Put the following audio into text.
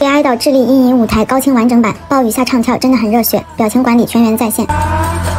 给爱豆智利阴影舞台高清完整版，暴雨下唱跳真的很热血，表情管理全员在线。